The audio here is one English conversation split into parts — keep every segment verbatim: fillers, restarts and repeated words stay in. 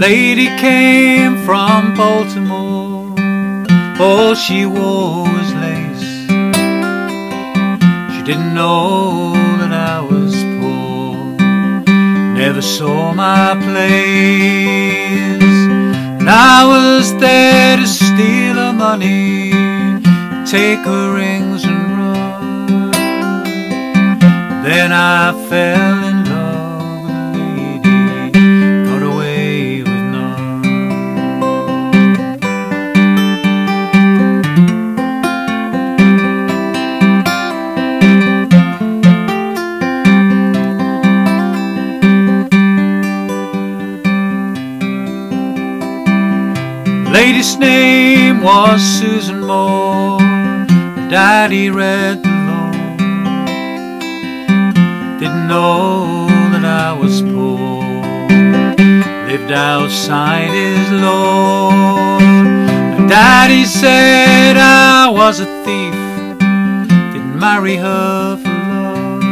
lady came from Baltimore. All she wore was lace. She didn't know that I was poor, never saw my place. And I was there to steal her money, take her rings and run. Then I fell in love with a lady, got away with none. Lady's name was Susan Moore. Daddy read the law, didn't know that I was poor, lived outside his law. And Daddy said I was a thief, didn't marry her for love,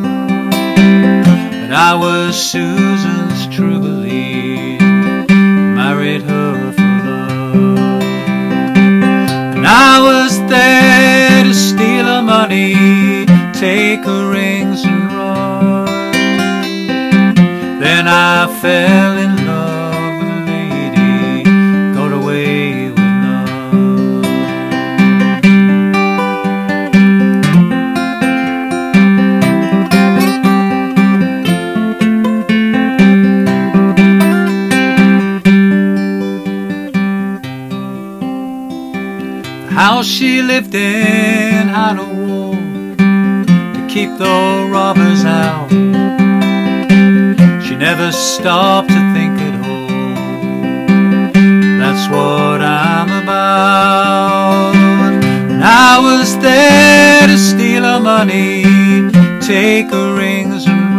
but I was Susan's true belief, married her for love. And I was there to steal her money, take her rings and run. Then I fell in love with a lady, got away with none. The house she lived in had a wall to keep the robbers out. She never stopped to think at all. That's what I'm about. And I was there to steal her money, take her rings and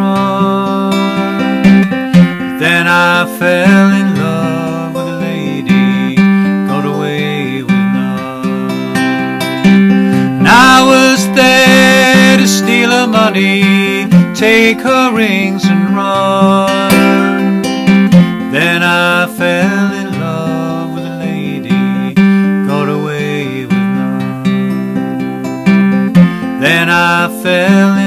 run. Then I fell in love with a lady, got away with none. And I was there to steal her money, take her rings and run. Then I fell in love with a lady, got away with none. Then I fell in